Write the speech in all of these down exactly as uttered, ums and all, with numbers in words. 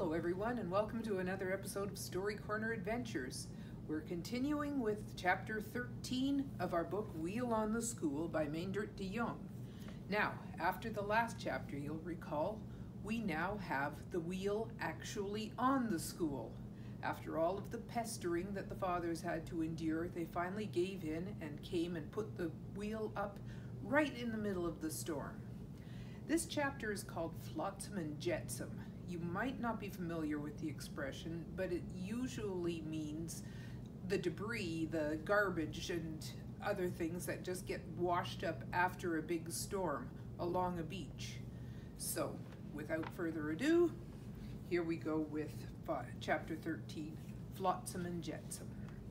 Hello everyone, and welcome to another episode of Story Corner Adventures. We're continuing with chapter thirteen of our book Wheel on the School by Meindert de Jong. Now, after the last chapter, you'll recall, we now have the wheel actually on the school. After all of the pestering that the fathers had to endure, they finally gave in and came and put the wheel up right in the middle of the storm. This chapter is called Flotsam and Jetsam. You might not be familiar with the expression, but it usually means the debris, the garbage, and other things that just get washed up after a big storm along a beach. So, without further ado, here we go with chapter thirteen, Flotsam and Jetsam.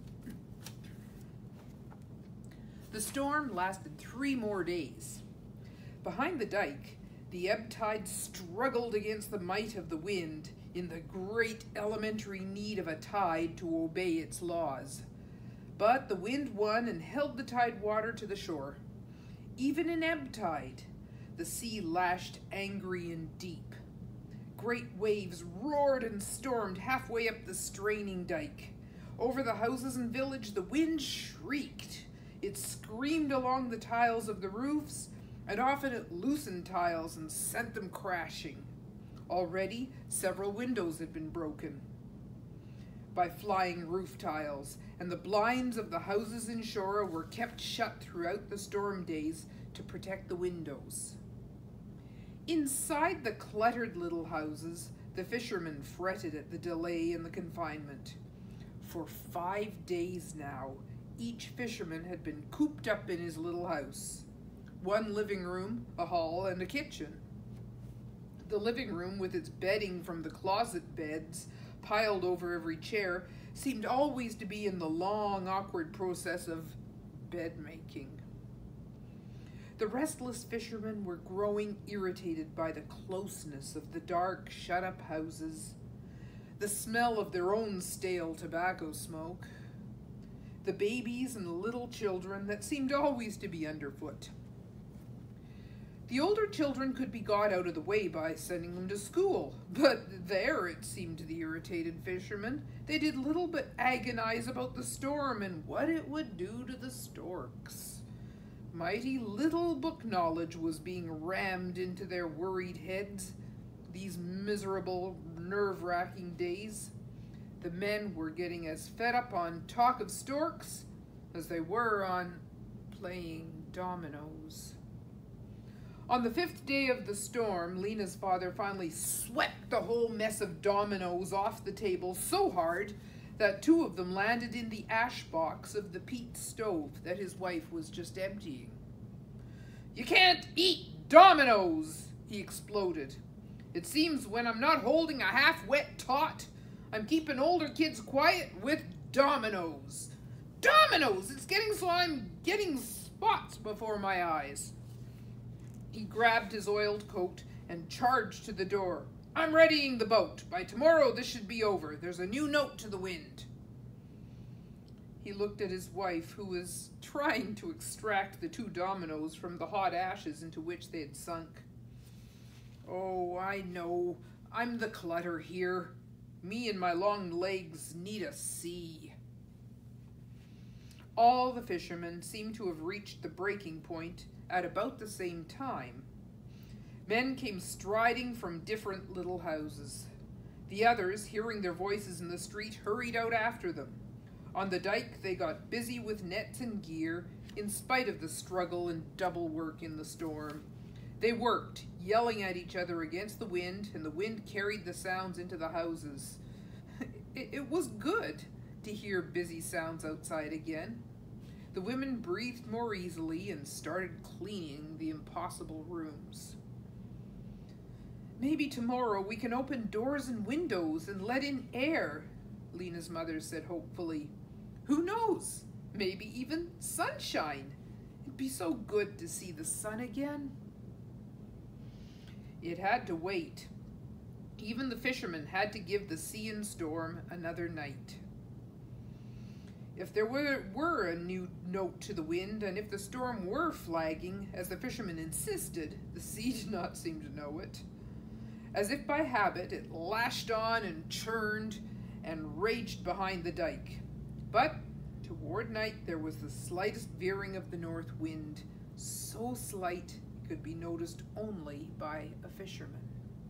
The storm lasted three more days. Behind the dike, the ebb tide struggled against the might of the wind in the great elementary need of a tide to obey its laws. But the wind won and held the tide water to the shore. Even in ebb tide, the sea lashed angry and deep. Great waves roared and stormed halfway up the straining dike. Over the houses and village, the wind shrieked. It screamed along the tiles of the roofs, and often it loosened tiles and sent them crashing. Already, several windows had been broken by flying roof tiles, and the blinds of the houses in Shora were kept shut throughout the storm days to protect the windows. Inside the cluttered little houses, the fishermen fretted at the delay in the confinement. For five days now, each fisherman had been cooped up in his little house. One living room, a hall, and a kitchen. The living room, with its bedding from the closet beds piled over every chair, seemed always to be in the long, awkward process of bed making. The restless fishermen were growing irritated by the closeness of the dark, shut-up houses, the smell of their own stale tobacco smoke, the babies and little children that seemed always to be underfoot. The older children could be got out of the way by sending them to school, but there, it seemed to the irritated fishermen, they did little but agonize about the storm and what it would do to the storks. Mighty little book knowledge was being rammed into their worried heads these miserable, nerve-wracking days. The men were getting as fed up on talk of storks as they were on playing dominoes. On the fifth day of the storm, Lena's father finally swept the whole mess of dominoes off the table so hard that two of them landed in the ash box of the peat stove that his wife was just emptying. "You can't eat dominoes," he exploded. "It seems when I'm not holding a half-wet tot, I'm keeping older kids quiet with dominoes. Dominoes! It's getting so I'm getting spots before my eyes." He grabbed his oiled coat and charged to the door. "I'm readying the boat. By tomorrow this should be over. There's a new note to the wind." He looked at his wife, who was trying to extract the two dominoes from the hot ashes into which they had sunk. "Oh, I know. I'm the clutter here. Me and my long legs need a sea." All the fishermen seemed to have reached the breaking point at about the same time. Men came striding from different little houses. The others, hearing their voices in the street, hurried out after them. On the dike, they got busy with nets and gear, in spite of the struggle and double work in the storm. They worked, yelling at each other against the wind, and the wind carried the sounds into the houses. It, it was good to hear busy sounds outside again. The women breathed more easily and started cleaning the impossible rooms. "Maybe tomorrow we can open doors and windows and let in air," Lena's mother said hopefully. "Who knows? Maybe even sunshine. It'd be so good to see the sun again." It had to wait. Even the fishermen had to give the sea and storm another night. If there were, were a new note to the wind, and if the storm were flagging, as the fishermen insisted, the sea did not seem to know it. As if by habit, it lashed on and churned and raged behind the dike. But toward night there was the slightest veering of the north wind, so slight it could be noticed only by a fisherman.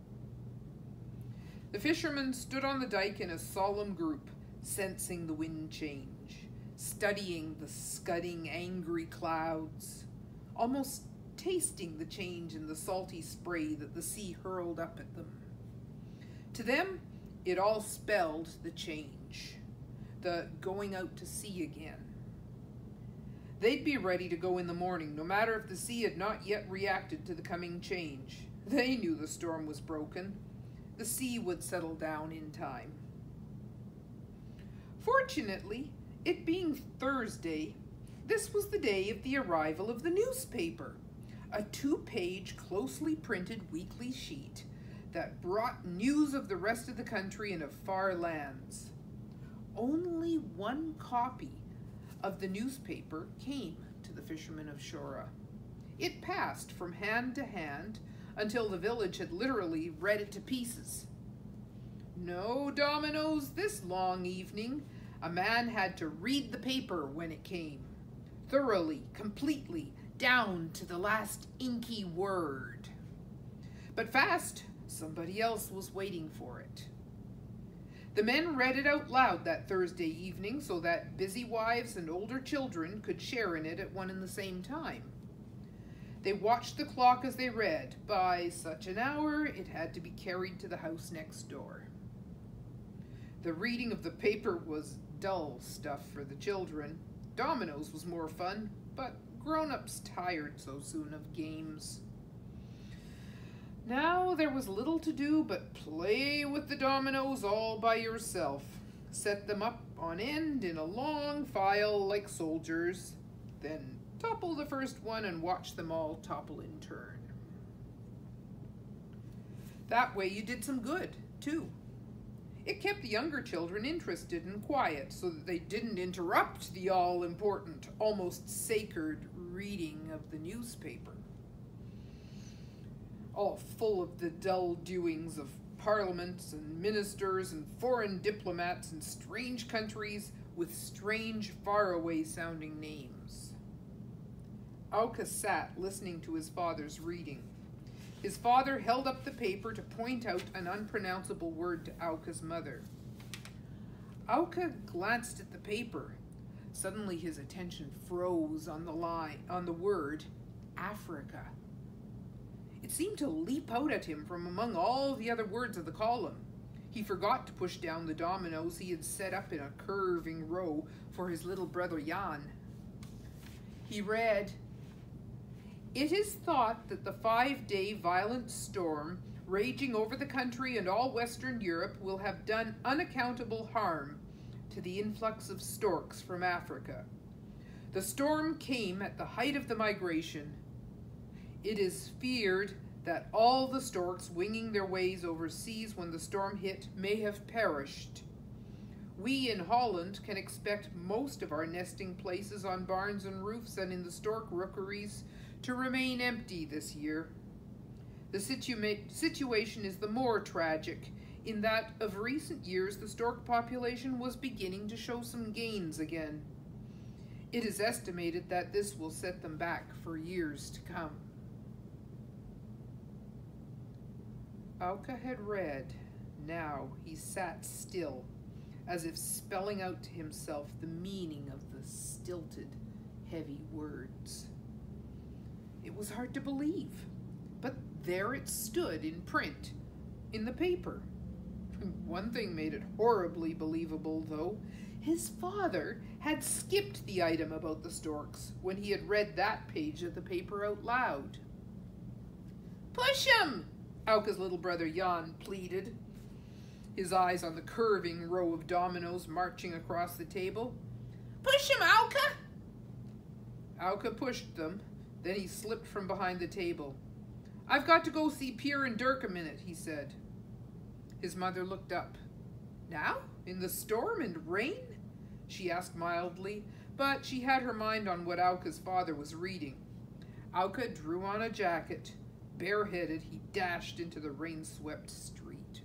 The fishermen stood on the dike in a solemn group, sensing the wind change, studying the scudding, angry clouds, almost tasting the change in the salty spray that the sea hurled up at them. To them, it all spelled the change, the going out to sea again. They'd be ready to go in the morning, no matter if the sea had not yet reacted to the coming change. They knew the storm was broken. The sea would settle down in time. Fortunately, it being Thursday, this was the day of the arrival of the newspaper, a two-page, closely printed weekly sheet that brought news of the rest of the country and of far lands. Only one copy of the newspaper came to the fishermen of Shora. It passed from hand to hand until the village had literally read it to pieces. No dominoes this long evening. A man had to read the paper when it came, thoroughly, completely, down to the last inky word. But fast, somebody else was waiting for it. The men read it out loud that Thursday evening so that busy wives and older children could share in it at one and the same time. They watched the clock as they read. By such an hour, it had to be carried to the house next door. The reading of the paper was dull stuff for the children. Dominoes was more fun, but grown-ups tired so soon of games. Now there was little to do but play with the dominoes all by yourself. Set them up on end in a long file like soldiers, then topple the first one and watch them all topple in turn. That way you did some good, too. It kept the younger children interested and quiet so that they didn't interrupt the all-important, almost sacred reading of the newspaper, all full of the dull doings of parliaments and ministers and foreign diplomats in strange countries with strange, faraway sounding names. Auka sat listening to his father's reading. His father held up the paper to point out an unpronounceable word to Auka's mother. Auka glanced at the paper. Suddenly his attention froze on the line, on the word Africa. It seemed to leap out at him from among all the other words of the column. He forgot to push down the dominoes he had set up in a curving row for his little brother Jan. He read, "It is thought that the five-day violent storm raging over the country and all Western Europe will have done unaccountable harm to the influx of storks from Africa. The storm came at the height of the migration. It is feared that all the storks winging their ways overseas when the storm hit may have perished. We in Holland can expect most of our nesting places on barns and roofs and in the stork rookeries to remain empty this year. The situa- situation is the more tragic in that of recent years the stork population was beginning to show some gains again. It is estimated that this will set them back for years to come." Auka had read. Now he sat still, as if spelling out to himself the meaning of the stilted, heavy words. It was hard to believe, but there it stood in print, in the paper. One thing made it horribly believable, though. His father had skipped the item about the storks when he had read that page of the paper out loud. "Push 'em!" Auka's little brother Jan pleaded, his eyes on the curving row of dominoes marching across the table. "Push 'em, Auka!" Auka pushed them. Then he slipped from behind the table. "I've got to go see Pierre and Dirk a minute," he said. His mother looked up. "Now? In the storm and rain?" she asked mildly, but she had her mind on what Auka's father was reading. Auka drew on a jacket, Bareheaded, he dashed into the rain-swept street.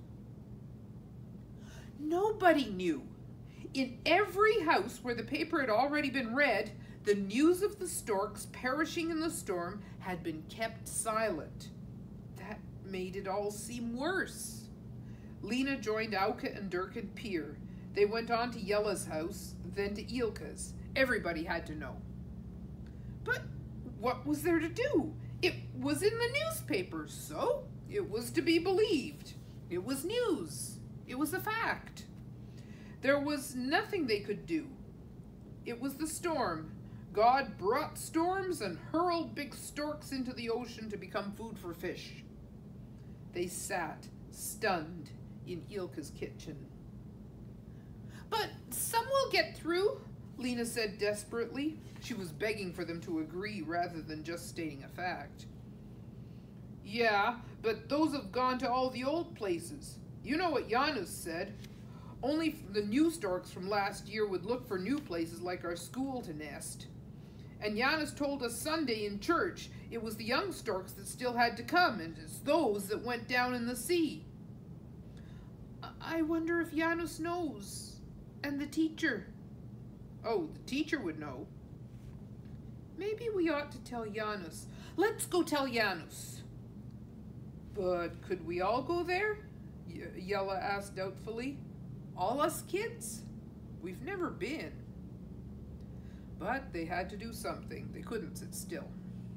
Nobody knew. In every house where the paper had already been read, the news of the storks perishing in the storm had been kept silent. That made it all seem worse. Lena joined Auke and Dirk and Pier. They went on to Jella's house, then to Ilka's. Everybody had to know. But what was there to do? It was in the newspaper, so it was to be believed. It was news. It was a fact. There was nothing they could do. It was the storm. God brought storms and hurled big storks into the ocean to become food for fish. They sat, stunned, in Ilka's kitchen. But some will get through, Lena said desperately. She was begging for them to agree rather than just stating a fact. Yeah, but those have gone to all the old places. You know what Janus said. Only the new storks from last year would look for new places like our school to nest. And Janus told us Sunday in church it was the young storks that still had to come, and it's those that went down in the sea. I wonder if Janus knows. And the teacher. Oh, the teacher would know. Maybe we ought to tell Janus. Let's go tell Janus. But could we all go there? Jella asked doubtfully. All us kids? We've never been. But they had to do something. They couldn't sit still.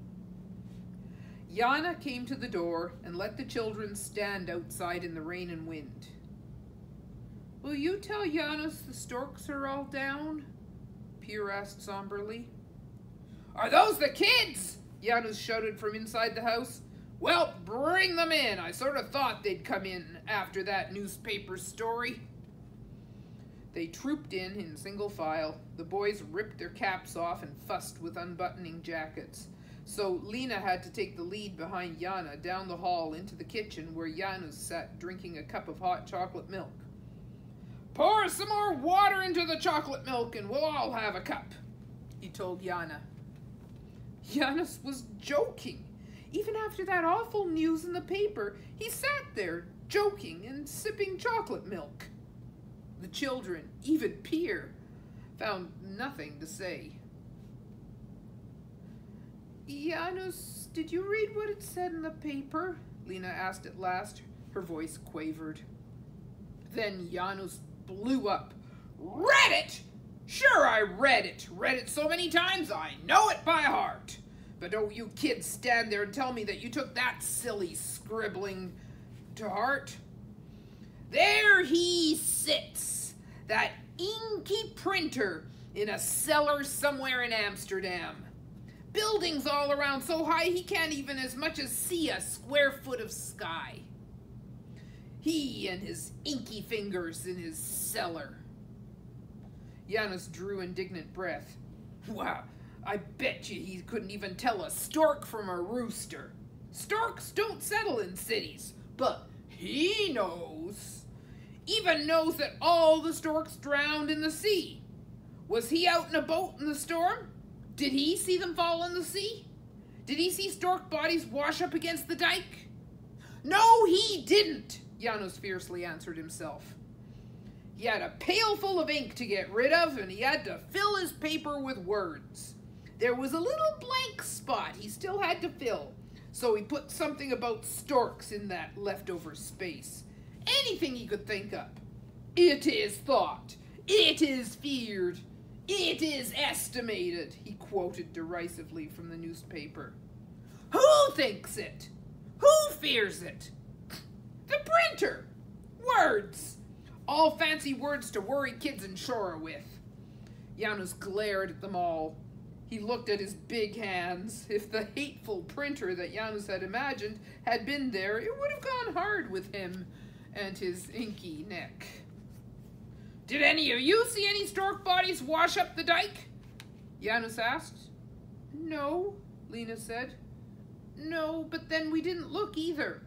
Jana came to the door and let the children stand outside in the rain and wind. Will you tell Janus the storks are all down? Pier asked somberly. Are those the kids? Janus shouted from inside the house. Well, bring them in. I sort of thought they'd come in after that newspaper story. They trooped in in single file. The boys ripped their caps off and fussed with unbuttoning jackets. So Lena had to take the lead behind Jana down the hall into the kitchen where Janus sat drinking a cup of hot chocolate milk. Pour some more water into the chocolate milk and we'll all have a cup, he told Jana. Janus was joking. Even after that awful news in the paper, he sat there joking and sipping chocolate milk. The children, even Pier, found nothing to say. Janus, did you read what it said in the paper? Lena asked at last. Her voice quavered. Then Janus blew up. Read it? Sure I read it. Read it so many times I know it by heart. But don't you kids stand there and tell me that you took that silly scribbling to heart. There he sits, that inky printer, in a cellar somewhere in Amsterdam. Buildings all around so high he can't even as much as see a square foot of sky. He and his inky fingers in his cellar. Janus drew indignant breath. Wow, I bet you he couldn't even tell a stork from a rooster. Storks don't settle in cities, but he knows. Even knows that all the storks drowned in the sea. Was he out in a boat in the storm? Did he see them fall in the sea? Did he see stork bodies wash up against the dike? No, he didn't, Janus fiercely answered himself. He had a pail full of ink to get rid of, and he had to fill his paper with words. There was a little blank spot he still had to fill, so he put something about storks in that leftover space. Anything he could think up. It is thought. It is feared. It is estimated, he quoted derisively from the newspaper. Who thinks it? Who fears it? The printer. Words. All fancy words to worry kids in Shora with. Janus glared at them all. He looked at his big hands. If the hateful printer that Janus had imagined had been there, it would have gone hard with him and his inky neck. Did any of you see any stork bodies wash up the dike? Janus asked. No, Lena said. No, but then we didn't look either.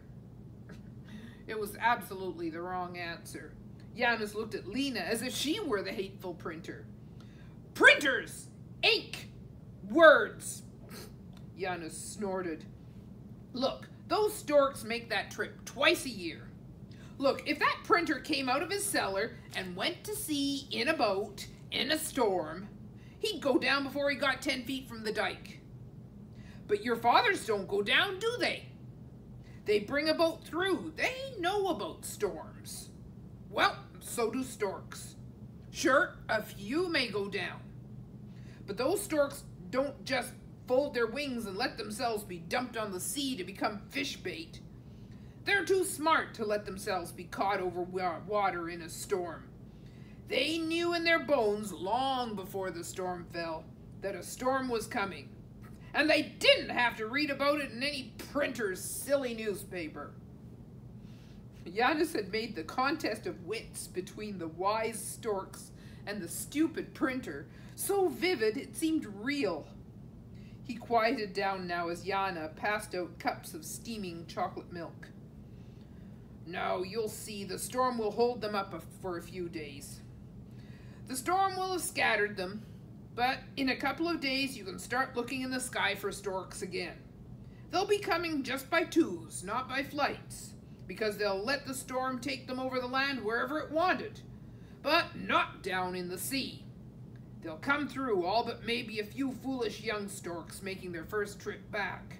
It was absolutely the wrong answer. Janus looked at Lena as if she were the hateful printer. Printers! Ink! Words! Janus snorted. Look, Those storks make that trip twice a year. Look, if that printer came out of his cellar and went to sea in a boat, in a storm, he'd go down before he got ten feet from the dike. But your fathers don't go down, do they? They bring a boat through. They know about storms. Well, so do storks. Sure, a few may go down. But those storks don't just fold their wings and let themselves be dumped on the sea to become fish bait. They're too smart to let themselves be caught over water in a storm. They knew in their bones long before the storm fell that a storm was coming. And they didn't have to read about it in any printer's silly newspaper. Janus had made the contest of wits between the wise storks and the stupid printer so vivid it seemed real. He quieted down now as Jana passed out cups of steaming chocolate milk. "No, you'll see, the storm will hold them up for a few days. The storm will have scattered them, but in a couple of days you can start looking in the sky for storks again. They'll be coming just by twos, not by flights, because they'll let the storm take them over the land wherever it wanted, but not down in the sea. They'll come through, all but maybe a few foolish young storks making their first trip back."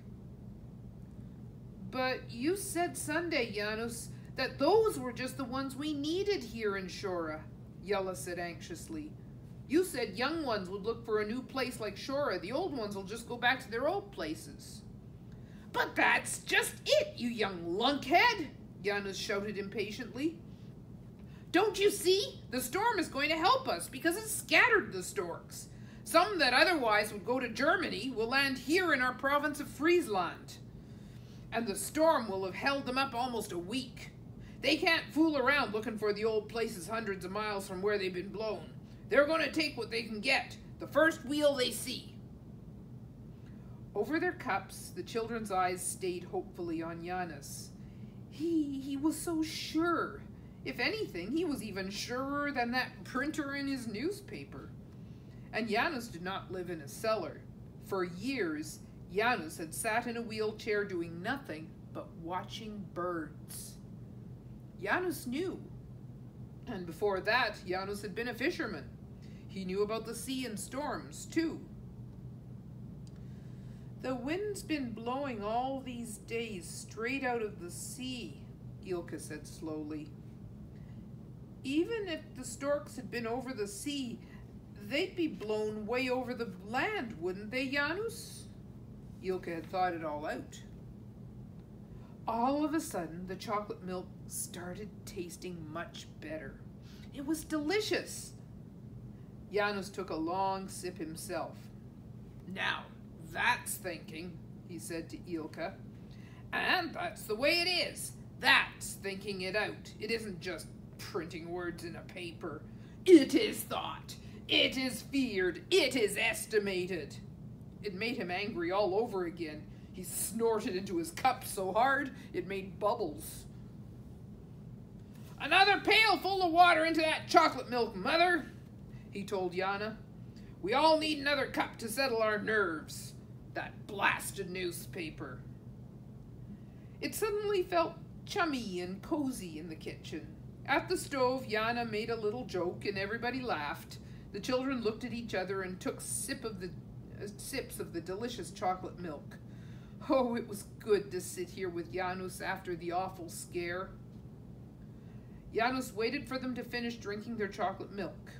"But you said Sunday, Janus, that those were just the ones we needed here in Shora," Yella said anxiously. "You said young ones would look for a new place like Shora. The old ones will just go back to their old places." "But that's just it, you young lunkhead!" Janus shouted impatiently. "Don't you see? The storm is going to help us because it scattered the storks. Some that otherwise would go to Germany will land here in our province of Friesland. And the storm will have held them up almost a week. They can't fool around looking for the old places hundreds of miles from where they've been blown. They're going to take what they can get, the first wheel they see." Over their cups, the children's eyes stayed hopefully on Janus. He, he was so sure. If anything, he was even surer than that printer in his newspaper. And Janus did not live in a cellar. For years, Janus had sat in a wheelchair doing nothing but watching birds. Janus knew. And before that, Janus had been a fisherman. He knew about the sea and storms, too. "The wind's been blowing all these days straight out of the sea," Ilka said slowly. "Even if the storks had been over the sea, they'd be blown way over the land, wouldn't they, Janus?" Ilka had thought it all out. All of a sudden, the chocolate milk started tasting much better. It was delicious. Janus took a long sip himself. "Now, that's thinking," he said to Ilka. "And that's the way it is. That's thinking it out. It isn't just printing words in a paper. It is thought. It is feared. It is estimated." It made him angry all over again. He snorted into his cup so hard it made bubbles. "Another pail full of water into that chocolate milk, Mother," he told Jana. "We all need another cup to settle our nerves. That blasted newspaper." It suddenly felt chummy and cozy in the kitchen. At the stove, Jana made a little joke and everybody laughed. The children looked at each other and took sip of the, uh, sips of the delicious chocolate milk. Oh, it was good to sit here with Janus after the awful scare. Janus waited for them to finish drinking their chocolate milk.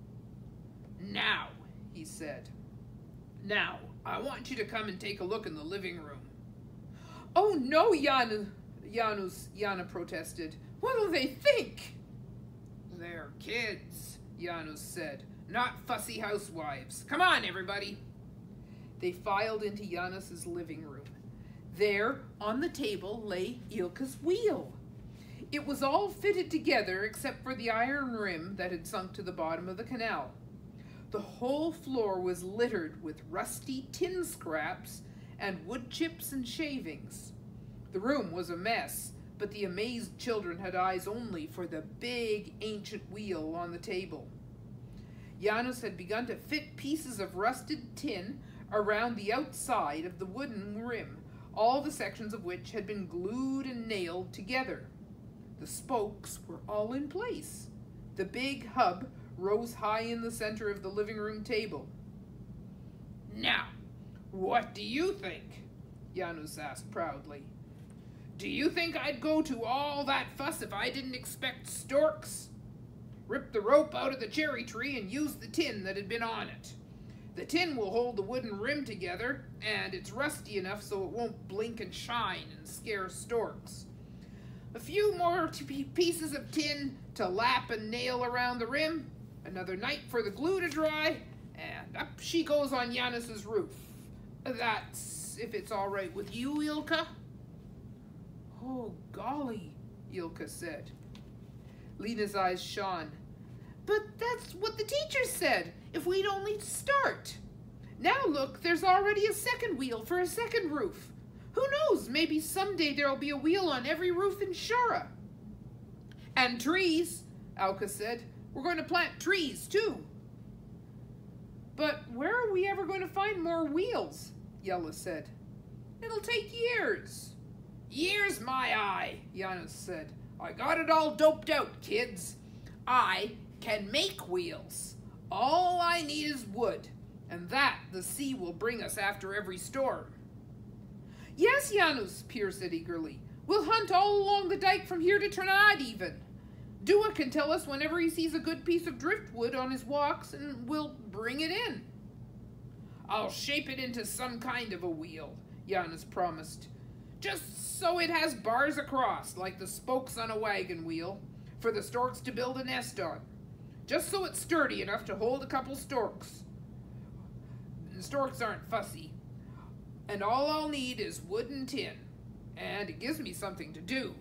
"Now," he said. "Now, I want you to come and take a look in the living room." "Oh, no, Jana, Janus," Jana protested. "What'll they think?" "They're kids," Janus said, "not fussy housewives. Come on, everybody." They filed into Janus's living room. There, on the table, lay Ilka's wheel. It was all fitted together except for the iron rim that had sunk to the bottom of the canal. The whole floor was littered with rusty tin scraps and wood chips and shavings. The room was a mess, but the amazed children had eyes only for the big ancient wheel on the table. Janus had begun to fit pieces of rusted tin around the outside of the wooden rim, all the sections of which had been glued and nailed together. The spokes were all in place. The big hub rose high in the center of the living room table. "Now, what do you think?" Janus asked proudly. "Do you think I'd go to all that fuss if I didn't expect storks? Rip the rope out of the cherry tree and use the tin that had been on it. The tin will hold the wooden rim together, and it's rusty enough so it won't blink and shine and scare storks. A few more t- pieces of tin to lap and nail around the rim, another night for the glue to dry, and up she goes on Janus's roof. That's if it's all right with you, Ilka." "Oh, golly," Ilka said. Lena's eyes shone. "But that's what the teacher said, if we'd only start. Now look, there's already a second wheel for a second roof. Who knows, maybe someday there'll be a wheel on every roof in Shara." "And trees," Alka said. "We're going to plant trees, too." "But where are we ever going to find more wheels?" Yella said. "It'll take years." "Years, my eye," Janus said. "I got it all doped out, kids. I can make wheels. All I need is wood, and that the sea will bring us after every storm." "Yes, Janus," Pier said eagerly. "We'll hunt all along the dike from here to Trinidad even. Dua can tell us whenever he sees a good piece of driftwood on his walks, and we'll bring it in." "I'll shape it into some kind of a wheel," Janus promised. "Just so it has bars across, like the spokes on a wagon wheel, for the storks to build a nest on. Just so it's sturdy enough to hold a couple storks. The storks aren't fussy. And all I'll need is wood and tin, and it gives me something to do."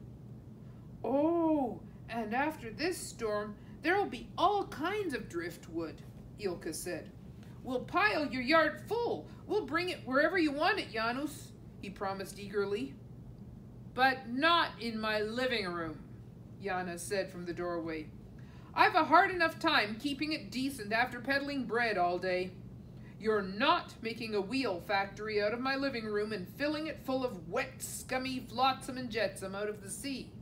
"Oh, and after this storm, there'll be all kinds of driftwood," Ilka said. "We'll pile your yard full. We'll bring it wherever you want it, Janus," he promised eagerly. "But not in my living room," Janus said from the doorway. "I've a hard enough time keeping it decent after peddling bread all day. You're not making a wheel factory out of my living room and filling it full of wet, scummy flotsam and jetsam out of the sea."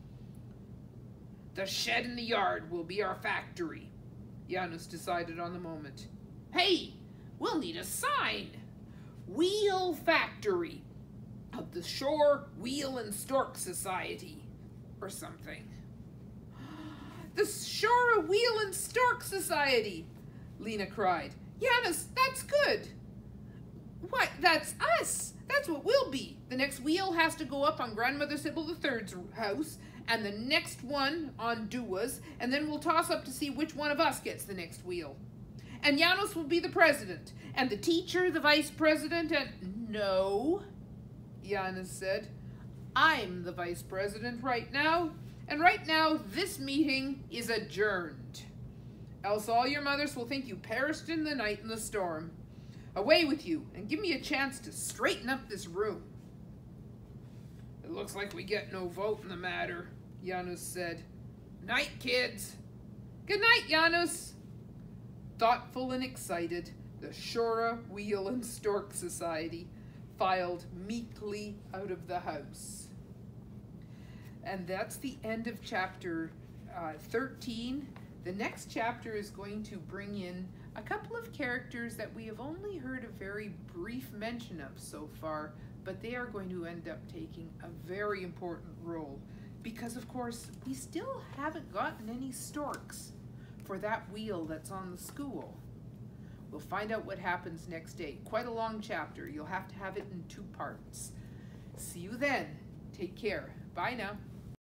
"The shed in the yard will be our factory," Janus decided on the moment. "Hey, we'll need a sign. Wheel Factory of the Shore Wheel and Stork Society, or something." "The Shore Wheel and Stork Society," Lena cried. "Janus, that's good." "What, that's us. That's what we'll be. The next wheel has to go up on Grandmother Sybil the Third's house, and the next one on Dua's, and then we'll toss up to see which one of us gets the next wheel. And Janus will be the president, and the teacher the vice president, and..." "No," Janus said. "I'm the vice president right now, and right now this meeting is adjourned. Else all your mothers will think you perished in the night in the storm. Away with you, and give me a chance to straighten up this room." "It looks like we get no vote in the matter," Janus said. "Night, kids." "Good night, Janus." Thoughtful and excited, the Shora Wheel and Stork Society filed meekly out of the house. And that's the end of chapter uh, thirteen. The next chapter is going to bring in a couple of characters that we have only heard a very brief mention of so far, but they are going to end up taking a very important role because, of course, we still haven't gotten any storks for that wheel that's on the school. We'll find out what happens next day. Quite a long chapter. You'll have to have it in two parts. See you then. Take care. Bye now.